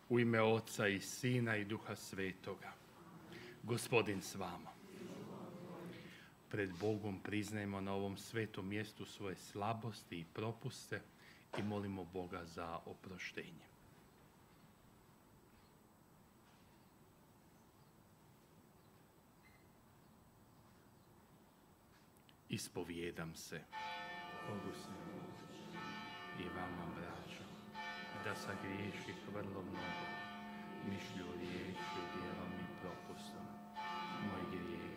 U ime Oca i Sina i Duha Svetoga. Gospodin s vama. Pred Bogom priznajemo na ovom svetom mjestu svoje slabosti i propuste i molimo Boga za oproštenje. Ispovijedam se Bogu i vama, braćo, da sagriješih vrlo mnogo, mišlju, riječju, djelom i propustom. Moj grijeh,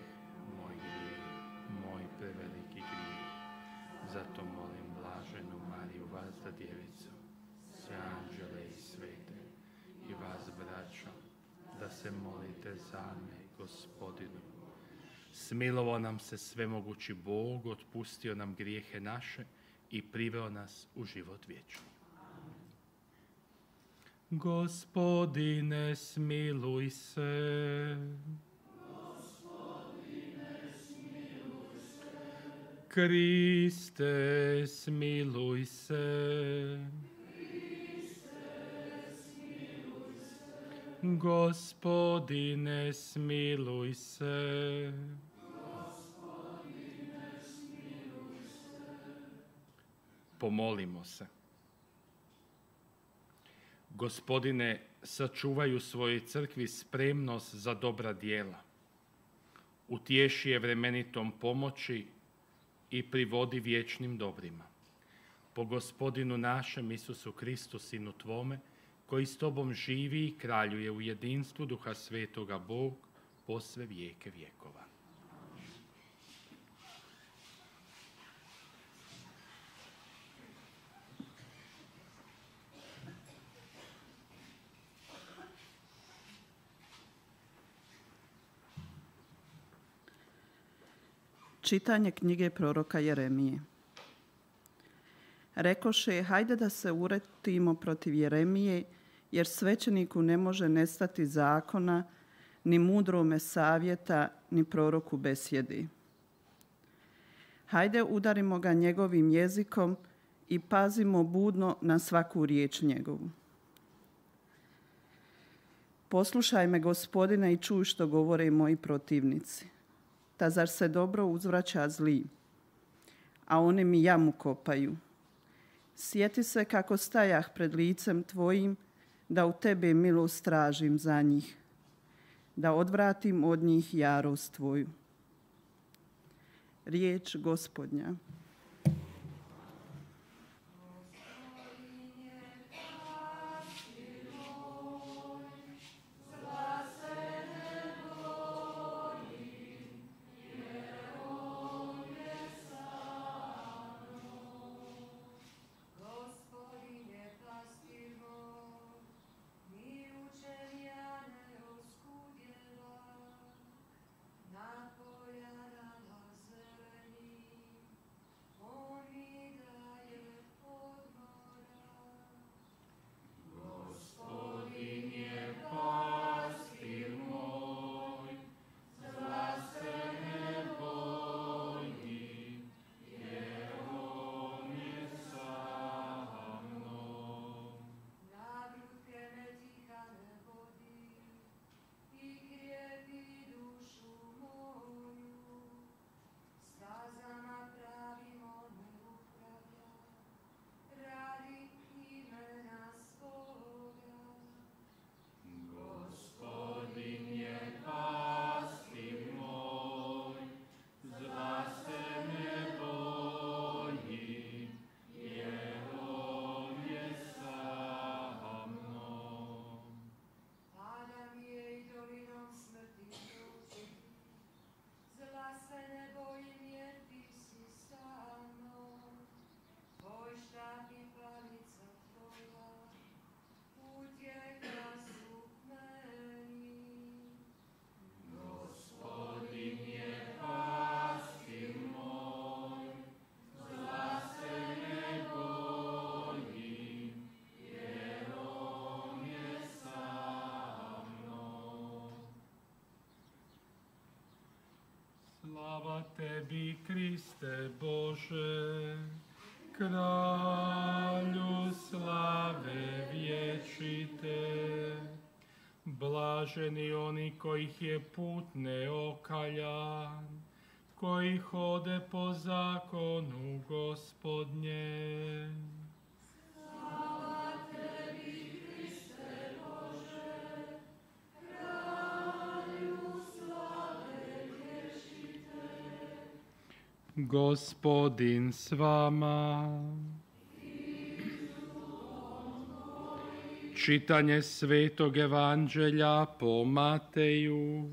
moj preveliki grijeh. Zato molim blaženu Mariju, vas da djevicu, sve anđele i svete, i vas, braćo, da se molite za me, Gospodinu. Smilovao nam se svemogući Bog, otpustio nam grijehe naše i priveo nas u život vječni. Gospodine, smiluj se. Gospodine, smiluj se. Kriste, smiluj se. Kriste, smiluj se. Gospodine, smiluj se. Gospodine, smiluj se. Pomolimo se. Gospodine, sačuvaj u svojoj crkvi spremnost za dobra djela. Utješi je vremenitom pomoći i privodi vječnim dobrima. Po Gospodinu našem Isusu Kristu, Sinu Tvome, koji s Tobom živi i kraljuje u jedinstvu Duha Svetoga Bog, po sve vijeke vjekova. Čitanje knjige proroka Jeremije. Rekoše, hajde da se uretimo protiv Jeremije, jer svećeniku ne može nestati zakona, ni mudrome savjeta, ni proroku besjedi. Hajde udarimo ga njegovim jezikom i pazimo budno na svaku riječ njegovu. Poslušaj me, Gospodine, i čuj što govore moji protivnici. Ta zar se dobro uzvraća zli, a oni mi jamu kopaju. Sjeti se kako stajah pred licem Tvojim, da u Tebe milost tražim za njih, da odvratim od njih jarost Tvoju. Riječ Gospodnja. Slava Tebi, Kriste Bože, Kralju slave vječite. Blaženi oni kojih je put neokaljan, koji hode po zakonu Gospodnjem. Gospodin s vama. Čitanje Svetog Evanđelja po Mateju.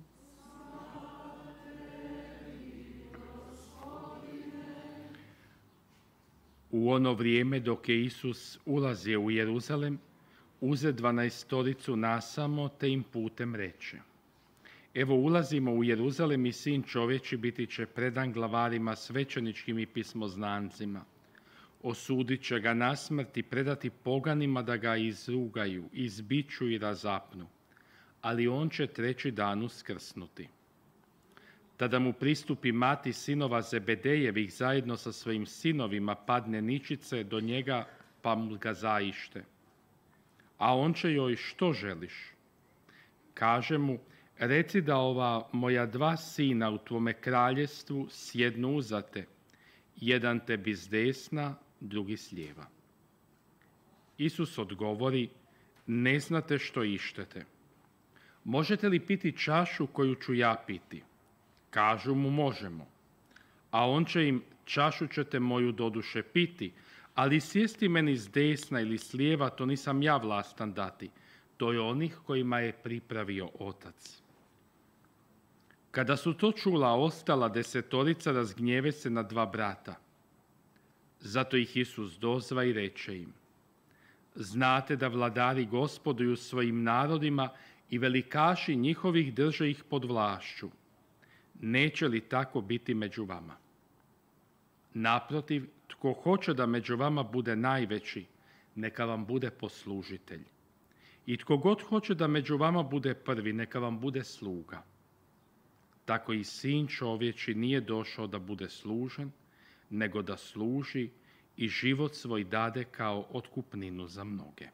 U ono vrijeme dok je Isus ulazio u Jeruzalem, uze 12 nasamo te im putem reče: Evo ulazimo u Jeruzalem i Sin čovječi biti će predan glavarima svećeničkim i pismoznancima. Osudit će ga na smrt i predati poganima da ga izrugaju, izbiču i razapnu, ali on će 3. dan uskrsnuti. Tada mu pristupi mati sinova Zebedejevih zajedno sa svojim sinovima, padne ničice do njega pa mu ga zaište. A on će joj: što želiš? Kaže mu: reci da ova moja 2 sina u tvome kraljestvu sjednu uza te, jedan tebi s desna, drugi s lijeva. Isus odgovori: ne znate što ištete. Možete li piti čašu koju ću ja piti? Kažu mu: možemo. A on će im: čašu ćete moju doduše piti, ali sjesti meni s desna ili s lijeva, to nisam ja vlastan dati, to je onih kojima je pripravio Otac. Kada su to čula ostala 10 razgnjeve se na 2 brata. Zato ih Isus dozva i reče im: znate da vladari gospoduju svojim narodima i velikaši njihovih drže ih pod vlašću. Neće li tako biti među vama? Naprotiv, tko hoće da među vama bude najveći, neka vam bude poslužitelj. I tko god hoće da među vama bude prvi, neka vam bude sluga. Tako i Sin čovječi nije došao da bude služen, nego da služi i život svoj dade kao otkupninu za mnoge.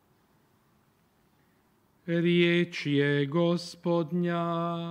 Riječ je Gospodnja.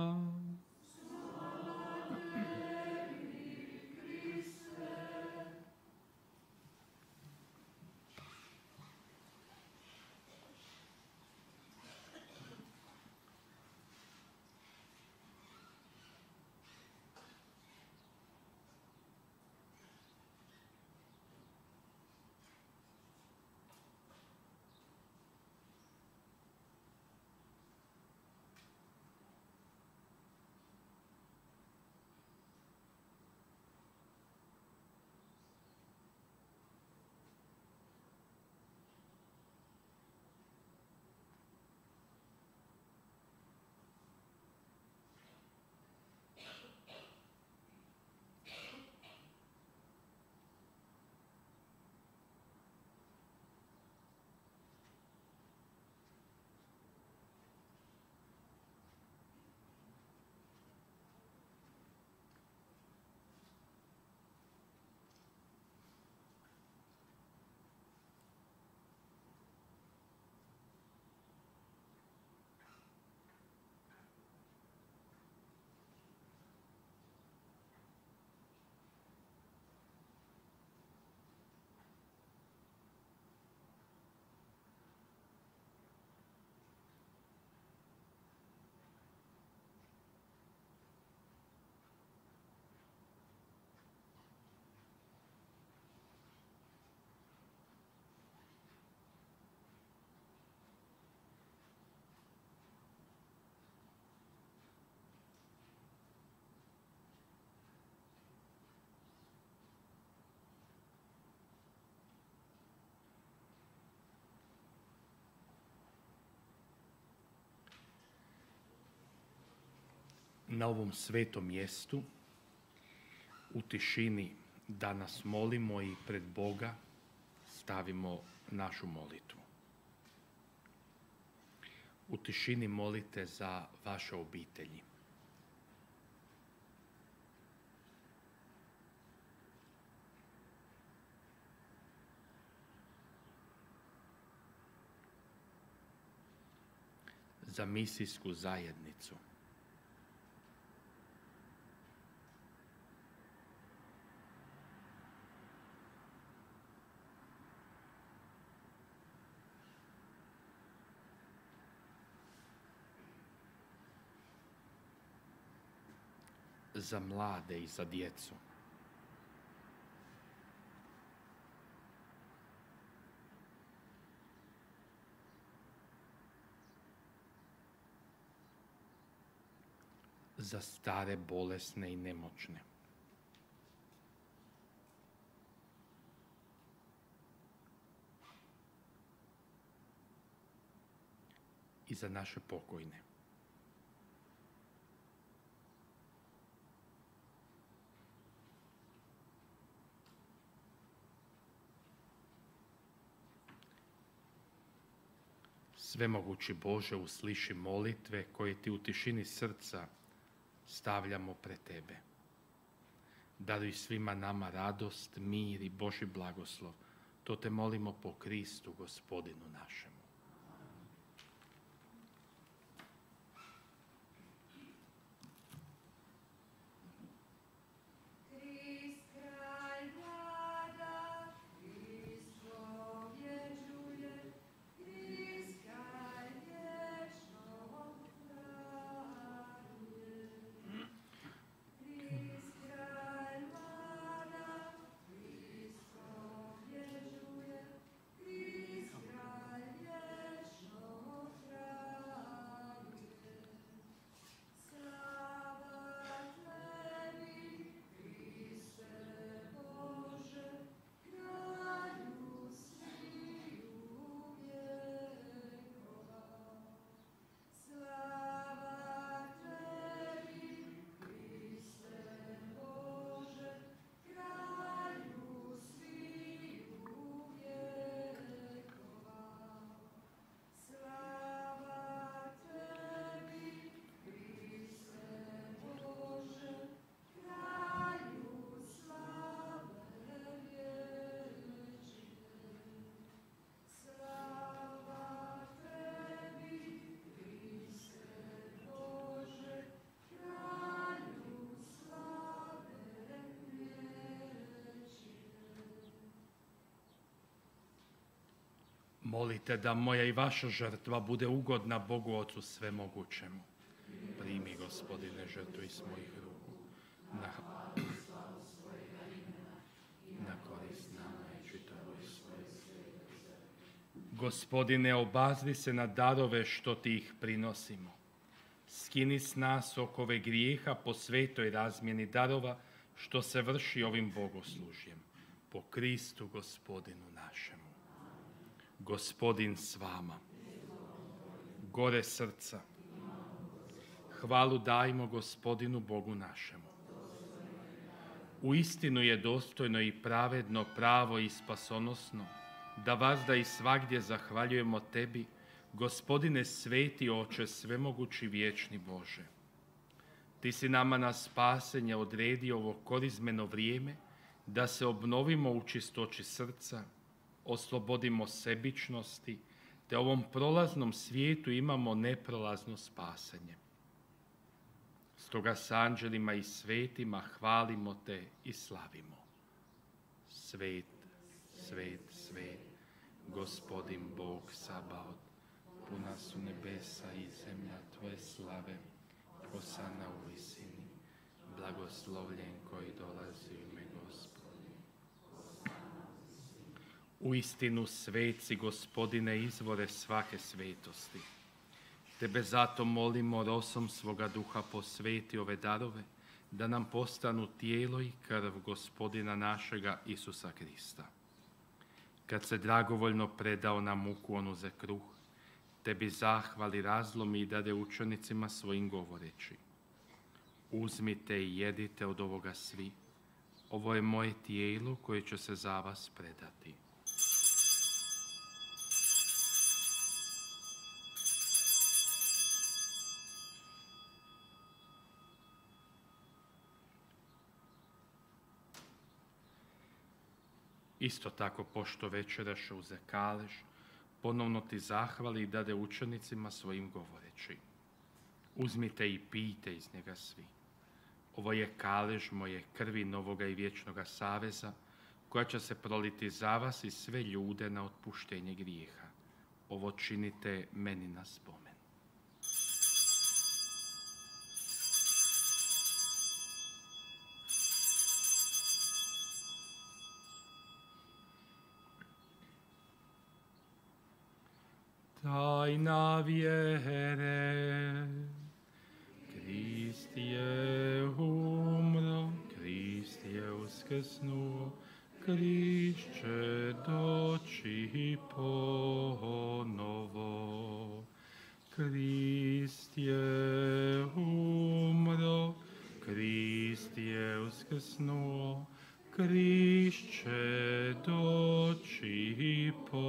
Na ovom svetom mjestu, u tišini, danas molimo i pred Boga stavimo našu molitvu. U tišini molite za vaše obitelji. za misijsku zajednicu. Za mlade i za djecu. Za stare, bolesne i nemoćne. I za naše pokojne. Svemogući Bože, usliši molitve koje ti u tišini srca stavljamo pred tebe. Daruj svima nama radost, mir i Božji blagoslov. To te molimo po Kristu, Gospodinu našemu. Molite da moja i vaša žrtva bude ugodna Bogu Ocu Svemogućemu. Primi, Gospodine, žrtvu iz mojih ruku. Na korist nama i čitavoj svojoj sveti. Gospodine, obazri se na darove što ti ih prinosimo. Skini s nas okove grijeha po svetoj razmjeni darova što se vrši ovim bogoslužjem. Po Kristu, Gospodinu našemu. Gospodin s vama. Gore srca. Hvalu dajmo Gospodinu Bogu našemu. Uistinu je dostojno i pravedno, pravo i spasonosno da vazda i svagdje zahvaljujemo tebi, Gospodine sveti Oče, svemogući vječni Bože. Ti si nama na spasenje odredio ovo korizmeno vrijeme da se obnovimo u čistoći srca, oslobodimo sebičnosti, te ovom prolaznom svijetu imamo neprolazno spasenje. Stoga s anđelima i svetima hvalimo te i slavimo. Svet, svet, svet, Gospodin Bog Sabaot, puna su nebesa i zemlja tvoje slave, Hosana u visini, blagoslovljen koji dolazi u ime Gospodin. Uistinu svet si, Gospodine, izvore svake svetosti. Tebe zato molimo, rosom svoga duha posveti ove darove, da nam postanu tijelo i krv Gospodina našega Isusa Krista. Kad se dragovoljno predao na muku on uze kruh, tebi zahvali razlomi i dade učenicima svojim govoreći: uzmite i jedite od ovoga svi, ovo je moje tijelo koje će se za vas predati. Isto tako, pošto večeraše uze kalež, ponovno ti zahvali i dade učenicima svojim govoreći: uzmite i pijte iz njega svi. Ovo je kalež moje krvi novoga i vječnoga saveza, koja će se proliti za vas i sve ljude na otpuštenje grijeha. Ovo činite meni na spomen. Tajna vjere. Krist je umro, Krist je uskrsnuo, Krist će doći ponovo. Krist je umro, Krist je uskrsnuo, Krist će doći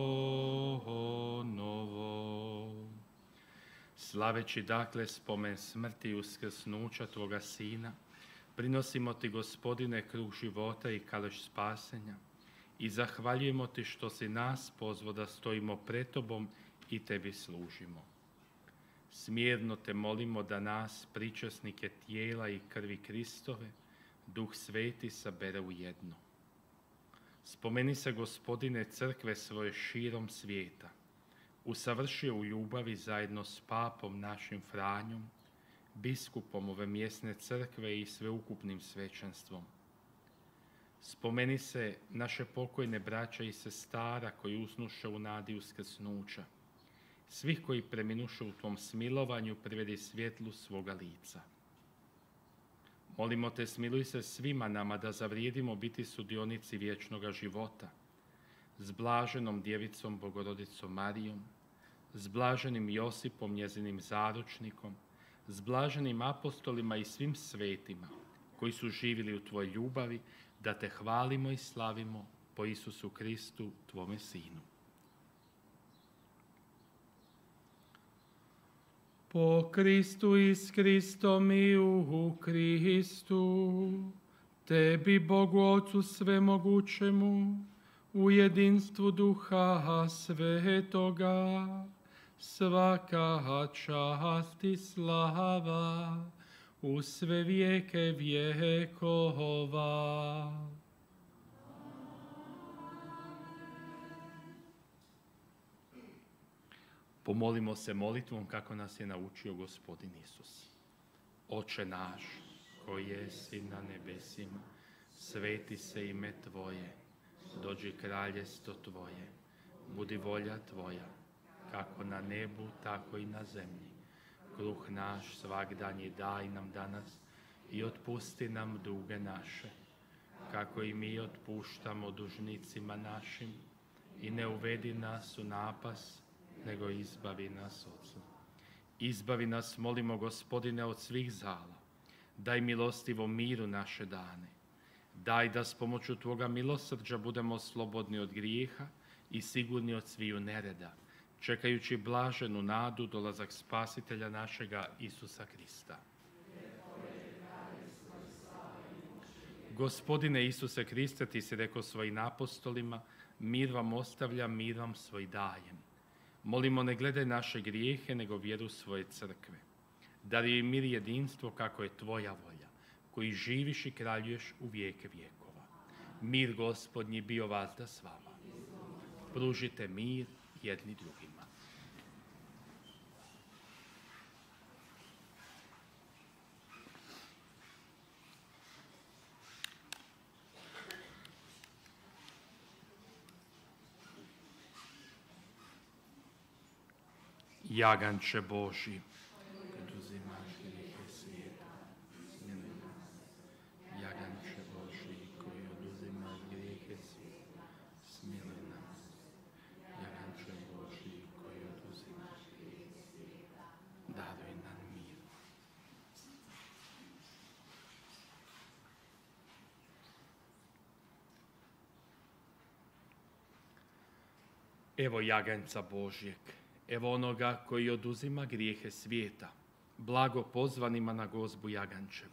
ponovo. Slaveći dakle spomen smrti i uskrsnuća Tvoga Sina, prinosimo Ti, Gospodine, kruh života i kalež spasenja i zahvaljujemo Ti što si nas pozvao da stojimo pred Tobom i Tebi služimo. Smjerno Te molimo da nas, pričasnike tijela i krvi Kristove, Duh Sveti sabere u jedno. Spomeni se, Gospodine, crkve svoje širom svijeta, usavršio u ljubavi zajedno s papom našim Franjom, biskupom ove mjesne crkve i sveukupnim svećenstvom. Spomeni se naše pokojne braća i sestara koji usnuše u nadi uskrsnuća, svih koji preminuše u Tvom smilovanju privedi svjetlu svoga lica. Molimo Te, smiluj se svima nama da zavrijedimo biti sudionici vječnoga života, s blaženom djevicom Bogorodicom Marijom, s blaženim Josipom, njezinim zaručnikom, s blaženim apostolima i svim svetima koji su živjeli u Tvojoj ljubavi, da Te hvalimo i slavimo po Isusu Kristu, Tvome Sinu. Po Kristu i s Kristom i u Kristu, Tebi, Bogu Ocu svemogućemu, u jedinstvu Duha Svetoga, svaka čast i slava u sve vijeke vjekova. Pomolimo se molitvom kako nas je naučio Gospodin Isus. Oče naš, koji jesi na nebesima, sveti se ime Tvoje, dođi kraljestvo Tvoje, budi volja Tvoja, kako na nebu, tako i na zemlji. Kruh naš svagdanji daj nam danas i otpusti nam duge naše, kako i mi otpuštamo dužnicima našim, i ne uvedi nas u napas, nego izbavi nas od zla. Izbavi nas, molimo, Gospodine, od svih zala. Daj milostivo miru naše dane. Daj da s pomoću Tvoga milosrđa budemo slobodni od grijeha i sigurni od sviju nereda, čekajući blaženu nadu dolazak Spasitelja našega Isusa Krista. Gospodine Isuse Kriste, Ti si rekao svojim apostolima: mir vam ostavljam, mir vam svoj dajem. Molimo, ne gledaj naše grijehe, nego vjeru svoje crkve. Daruj mir i jedinstvo kako je Tvoja volja, koji živiš i kraljuješ u vijeke vjekova. Mir Gospodnji bio vazda s vama. Pružite mir jedni drugima. Jaganče Božji, oduzimaš grijehe svijeta, smiluj nas. Jaganče Božji, koji oduzimaš grijehe svijeta, smiluj nas. Jaganče Božji, koji oduzimaš grijehe svijeta, daruj nam mir. Evo jaganjca Božjeg, evo onoga koji oduzima grijehe svijeta, blago pozvanima na gozbu jagančevu.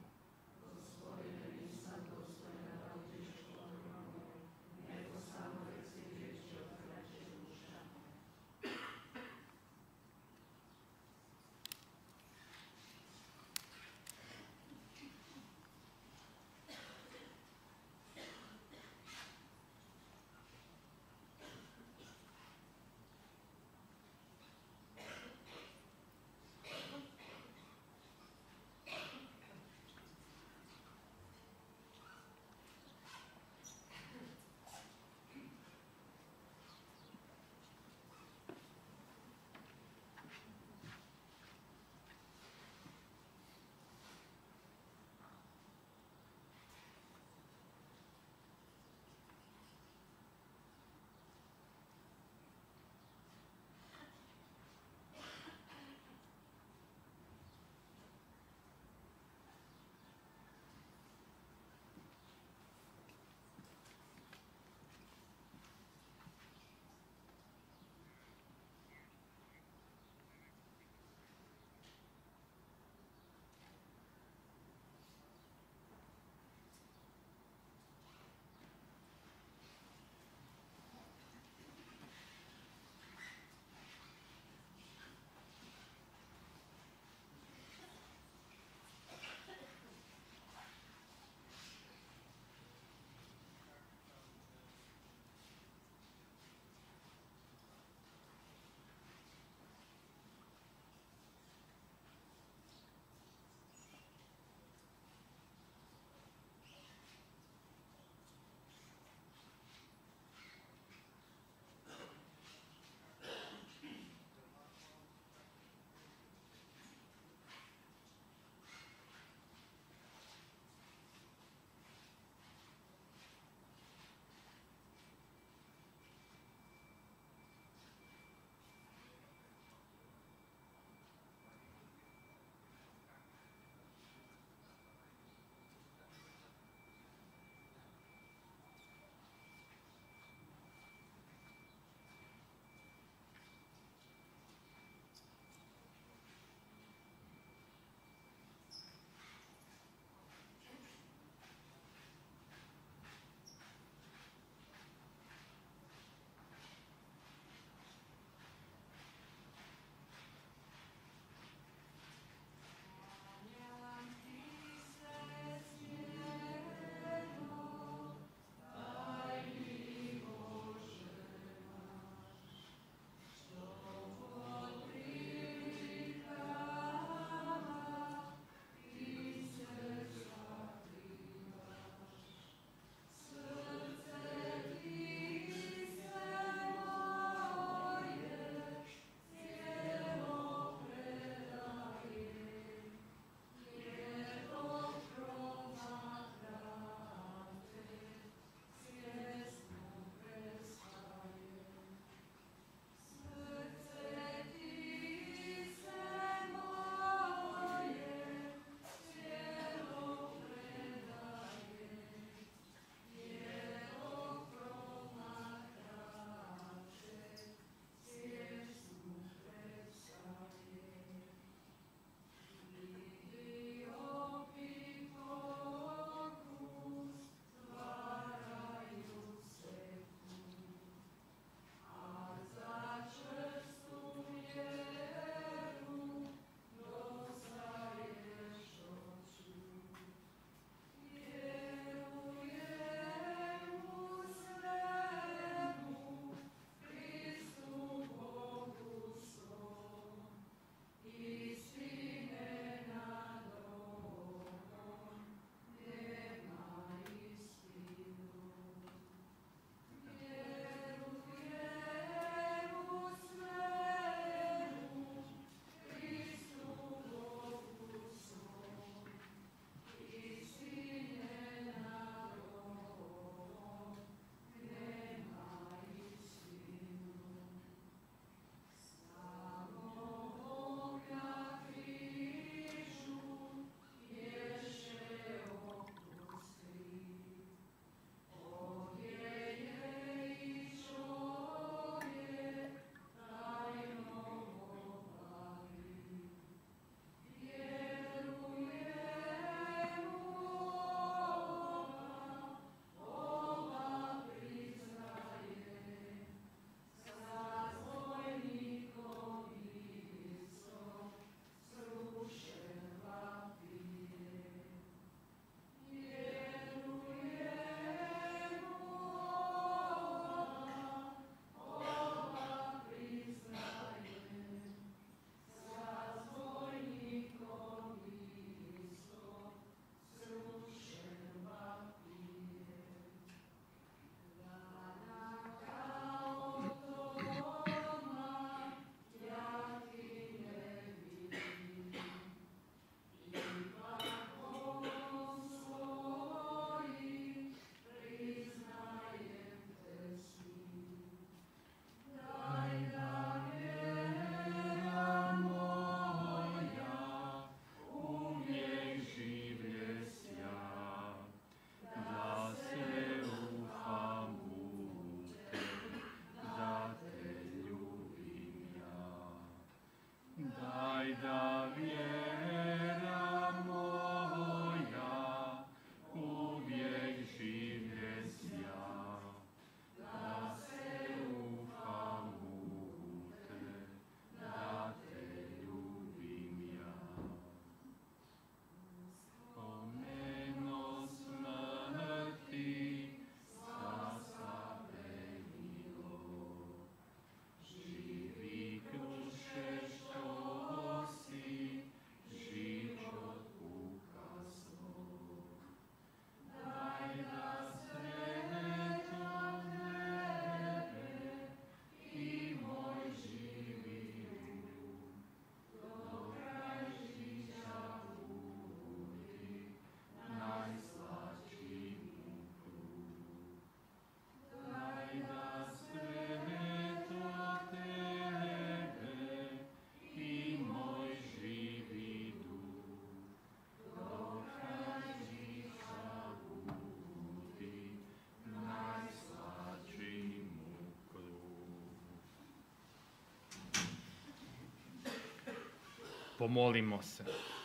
Pomolimo se.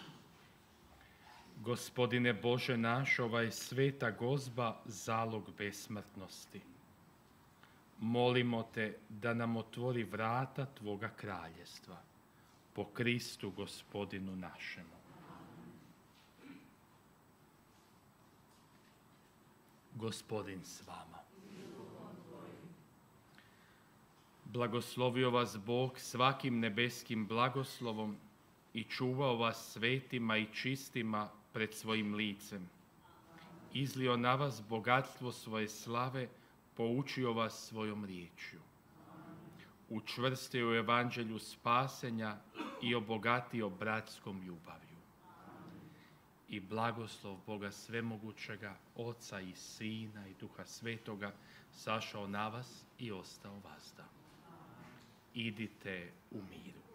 Gospodine Bože naš, ova je sveta gozba zalog besmrtnosti. Molimo te da nam otvori vrata Tvoga kraljestva. Po Kristu Gospodinu našemu. Gospodin s vama. Blagoslovio vas Bog svakim nebeskim blagoslovom i čuvao vas svetima i čistima pred svojim licem. Izlio na vas bogatstvo svoje slave, poučio vas svojom riječju. Učvrstio u evanđelju spasenja i obogatio bratskom ljubavlju. I blagoslov Boga svemogućega, Oca i Sina i Duha Svetoga, sašao na vas i ostao vazda. Idite u miru.